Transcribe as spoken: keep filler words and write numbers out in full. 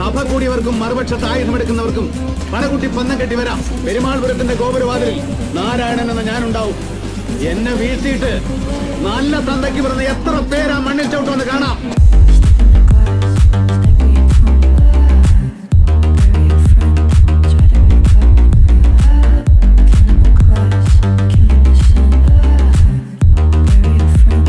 സഭ കൂടിയവർക്കും മറുപക്ഷത്ത് ആയുധമെടുക്കുന്നവർക്കും പനകുട്ടി പന്നം കെട്ടി വരാം. പെരുമാൾപുരത്തിന്റെ ഗോപുരവാതിലിൽ നാരായണൻ എന്ന ഞാനുണ്ടാവും. എന്നെ വീഴ്ത്തിയിട്ട് നല്ല തന്തയ്ക്ക് പറഞ്ഞ എത്ര പേരാ മണ്ണിൽ ചവിട്ടുമെന്ന് കാണാം.